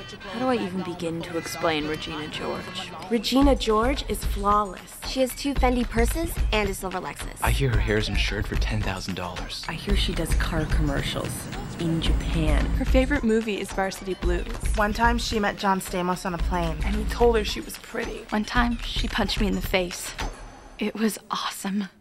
How do I even begin to explain Regina George? Regina George is flawless. She has 2 Fendi purses and a silver Lexus. I hear her hair's insured for $10,000. I hear she does car commercials in Japan. Her favorite movie is Varsity Blues. One time she met John Stamos on a plane, and he told her she was pretty. One time, she punched me in the face. It was awesome.